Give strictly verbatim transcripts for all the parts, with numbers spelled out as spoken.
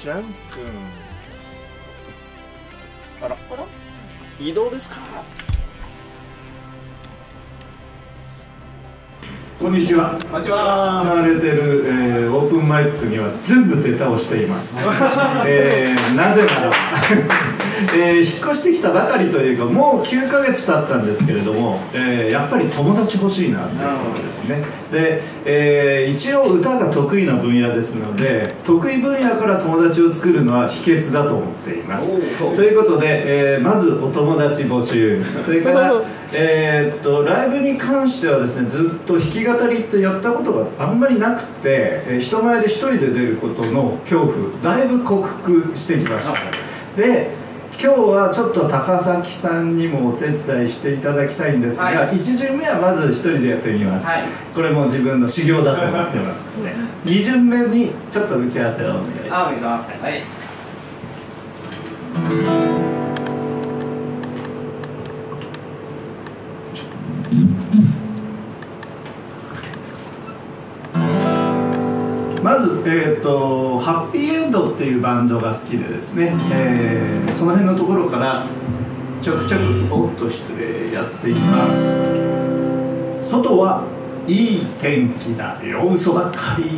ジャン君。あらあら、移動ですか。 こんにちは。 こんにちは。 行われている、えー、オープンマイクには全部出倒しています。えー、なぜならば、えー、引っ越してきたばかりというか、もうきゅうかげつ経ったんですけれども、えー、やっぱり友達欲しいなということですね。で、えー、一応歌が得意な分野ですので、得意分野から友達を作るのは秘訣だと思っています。ということで、えー、まずお友達募集、それからえーっとライブに関してはですね、ずっと弾き語りってやったことがあんまりなくて、えー、人前で一人で出ることの恐怖だいぶ克服してきました。で今日はちょっと高崎さんにもお手伝いしていただきたいんですが、はい、いち巡目はまず一人でやってみます、はい、これも自分の修行だと思ってますのでに巡目にちょっと打ち合わせをお願いします。 あ、お願いします。はい、 まず、えーと、ハッピーエンドっていうバンドが好きでですね、えー、その辺のところからちょくちょくおっと失礼やっていきます。外はいい天気だよ、嘘ばっかり。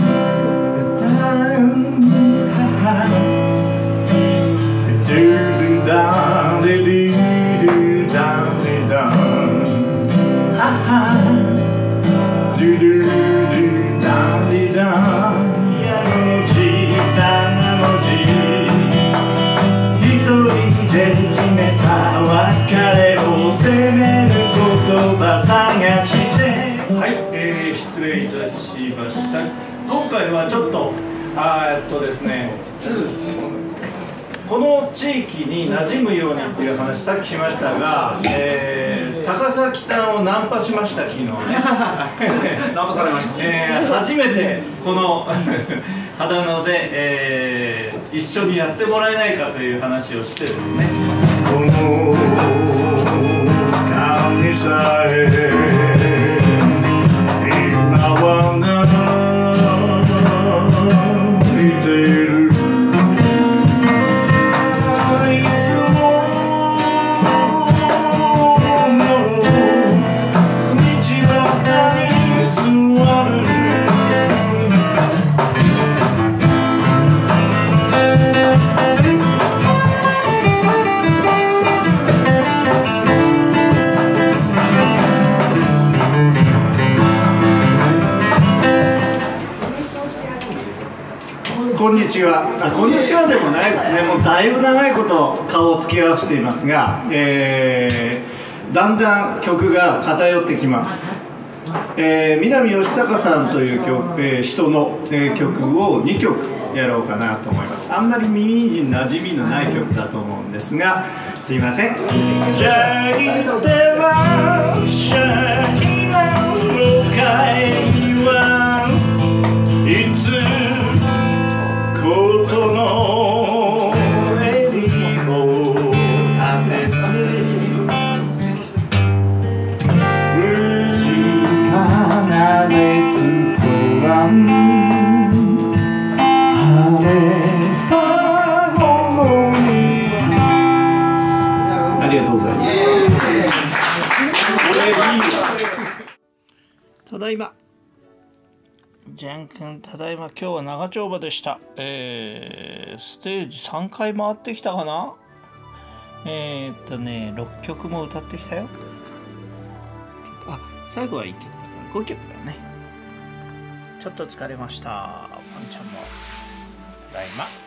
はい、えー、失礼いたしました。今回はちょっとあーっとですね、この地域に馴染むようにっていう話さっきしましたが、えー、高崎さんをナンパしました、昨日ね。 ナンパされました。 えー、初めてこの秦野で、えー、一緒にやってもらえないかという話をしてですね。この神さえ今は泣いている。こんにちは。あ、こんにちはでもないですね。もうだいぶ長いこと顔を付き合わせていますが、えー、だんだん曲が偏ってきます。えー、南吉高さんという曲、えー、人の、えー、曲をにきょくやろうかなと思います。あんまり耳に馴染みのない曲だと思うんですが、すいません。じゃあ行ってましゃきの帰りはいつことの襟を立てて静かなレストラン晴れた午後に。ありがとうございます。 ただいま。ジャン君、ただいま。今日は長丁場でした。えー、ステージさんかい回ってきたかな。えー、っとね、ろっきょくも歌ってきたよ。あ、最後はいい曲だからごきょくだよね。ちょっと疲れました。ワンちゃんも。ただいま。